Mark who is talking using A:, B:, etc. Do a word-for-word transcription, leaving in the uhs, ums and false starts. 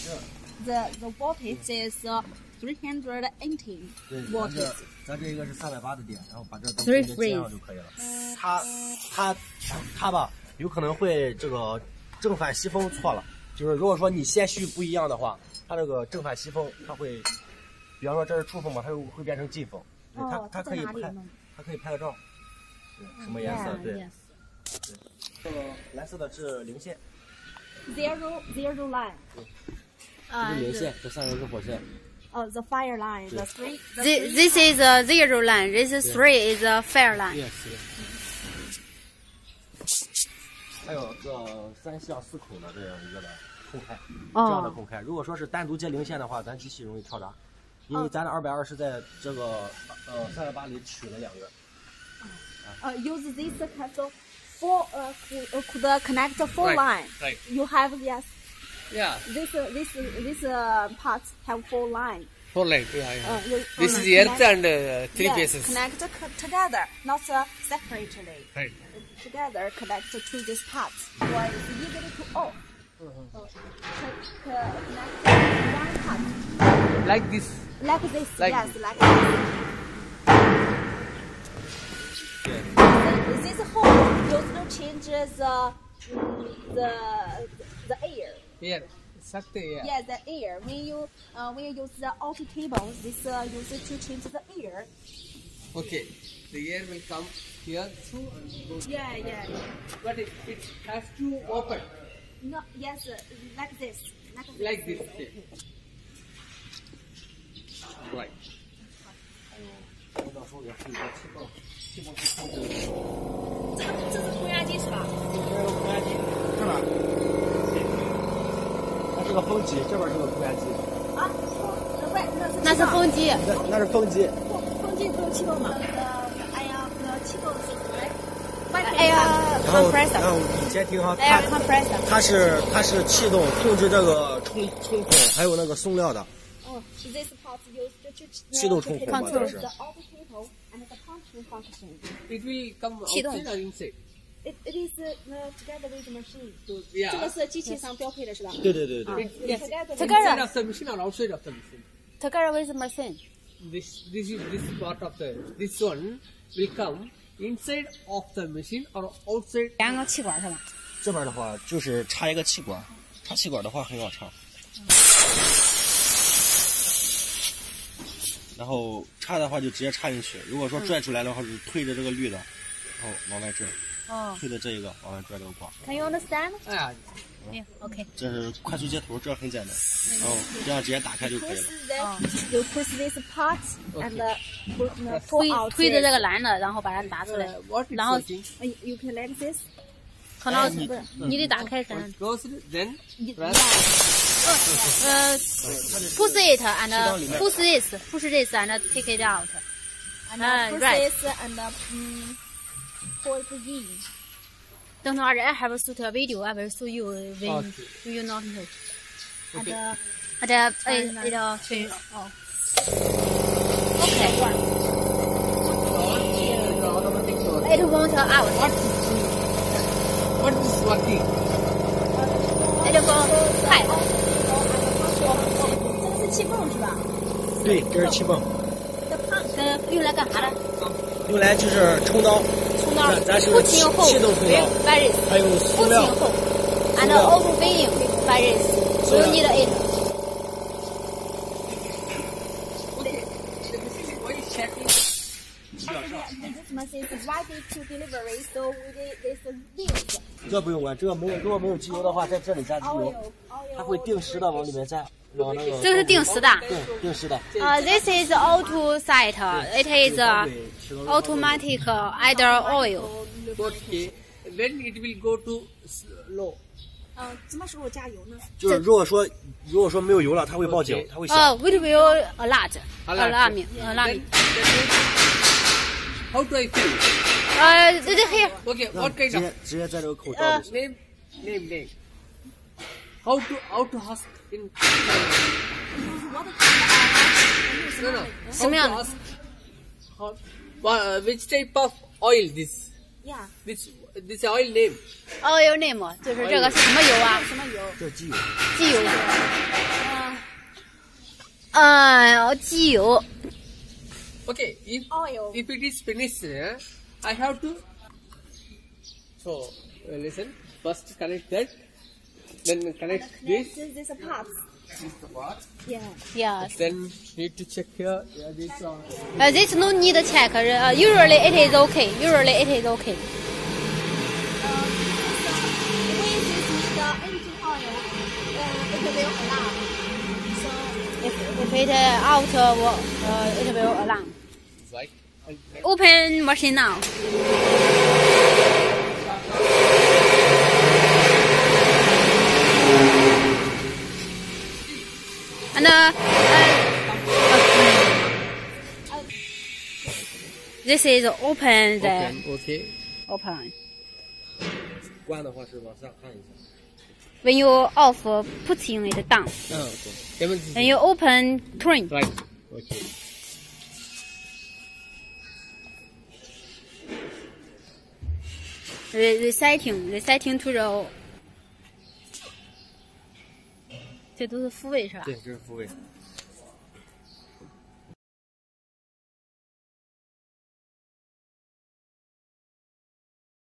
A: The the voltage is three hundred eighty volts。
B: 咱这个是三百八的电，然后把这灯直接接上就可以了。它它它吧，有可能会这个正反吸风错了，就是如果说你线序不一样的话，它这个正反吸风它会，比方说这是出风嘛，它就会变成进风。对，它它可以拍，它可以拍个照。对，什么颜色？对。对。这个蓝色的是零线。
A: Zero zero line。
B: 这是零线，这上面是火线。
A: Oh, the fire line. The three. The
C: this, this is a zero line. This three is a fire line.
B: Yes. 还有个三相四孔的这样一个的空开，这样的空开。如果说是单独接零线的话，咱机器容易跳闸，因为咱的二百二是在这个呃三百八里取了两个。
A: Uh, use this capacitor four uh could connect four line.
D: Right.
A: You have yes.
D: Yeah.
A: This uh, this this uh, parts have four line.
D: Four line. Yeah. yeah.
A: Uh, you,
D: this
A: uh,
D: is the earth and uh, three
A: yes,
D: pieces.
A: Connect together, not uh, separately.
D: Right.
A: Together connect to this part. Or it's easily to off.
D: Uh-huh.
A: Uh, connect one part.
D: Like this.
A: Like this.
D: Like
A: yes,
D: this.
A: like this. Yeah. This hole does not change the the the air.
D: Here. Suck the air.
A: Yeah, the air. When you uh, when you use the auto cable, this uh, uses to change the air.
D: Okay. The air will come here through and go.
A: Yeah, yeah.
D: But it, it has to open.
A: No, yes, uh, like this. Like,
D: Like this. Okay. Right.
B: 到时候也是一个气泵，气泵是控制。
A: 这个这是空压机是吧？
B: 这是空压机，这边。它是个风机，这边是个空压机。
A: 啊，风，喂，
C: 那是风机。
B: 那那是风机。
A: 风风机不用气泵吗？哎呀，那气泵是来，
C: 哎呀 ，compressor。
B: 然后你先听哈，
C: 它 compressor。
B: 它是它是气动控制这个冲冲孔，还有那个送料的。
A: 哦 ，this part used to
B: 气动冲孔嘛，这是。
A: the auto cable and the pumping function.
D: It will come outside or inside.
A: It it is uh, together with the machine.
D: So, yeah.
A: 这个是机器上标配的是吧？
B: 对对对对。
C: Yes.
A: Together.
D: Inside of the machine or outside of the machine.
C: Together with machine.
D: This this is this part of the this one will come inside of the machine or outside.
C: 两个气管是吧？
B: 这边的话就是插一个气管，插气管的话很好插。然后插的话就直接插进去，如果说拽出来的话是推着这个绿的，然后往外拽。哦。推着这一个往外拽这个管。
C: Can you understand?
D: 啊。
C: Yeah. Okay.
B: 这是快速接头，这很简单，然后这样直接打开就可以了。
A: You push this part and pull
C: 推
A: out
C: 推着这个蓝的，然后把它拿出来，然后
A: you can like this.
C: 可能你得打开才能。
D: Then.
C: 呃 ，push it and push this, push this and take it out.
A: And push this and um, pull it in.
C: Don't worry, I have shoot a video. I will show you when you not know.
A: And uh,
C: and uh, it it will change. Oh. Okay. It won't out.
D: What is working?
C: It won't pipe.
A: 这个是气泵是吧？
B: 对，这是气泵。
C: 呃，用来干啥的？
B: 用来就是冲刀。
C: 冲刀。
B: 咱是
C: 气动
B: 冲刀，还有塑料。
C: And overfilling virus. You need it.
D: Okay. The machine is very checking.
A: This machine is ready to delivery, so this news.
B: 这不用管，这个没有，如果没有机油的话，在这里加机油，它会定时的往里面加。往那个。
C: 这是定时的。
B: 对，定时的。
C: 啊 ，This is auto set. It is automatic either oil.
D: Okay. Then it will go to low.
A: 呃，什么时候加油呢？
B: 就是如果说如果说没有油了，它会报警，它会响。
C: 哦 ，It will alert. Alarm. Alarm.
D: How do I fill?
C: 呃，这这 here.
D: Okay. What kind of?
B: 直接在这个口罩里。
D: Name, name, name. How to how to ask in? No, no.
C: 什么样的？
D: How, uh, which type of oil this?
A: Yeah.
D: This this oil name.
C: Oil name 就是这个是什么油啊？
A: 什么油？
B: 这是机油。
C: 机油。呃，机油。
D: Okay, if
A: Oil.
D: if it is finished, eh, I have to. So uh, listen. First connect that, then connect this.
A: This this part.
D: This is the part.
A: Yeah.
C: Yes.
D: Then need to check here. Yeah, this one.
C: Uh, this no need to check. Uh, usually it is okay. Usually it is okay.
A: Um, so when this is the engine oil, uh, it will alarm. So
C: If if it out, uh, it will alarm.
D: It's like.
C: Open machine now. And uh, uh, this is open the
D: Open. Okay.
C: open.
B: 关的话是往上看一下。
C: When you off, putting it down.
D: Ah, okay. Demonstrate.
C: When you open, turn.
D: Right. Okay.
C: Re resetting, resetting to the. 这都是复位是吧？
B: 对，这是复位。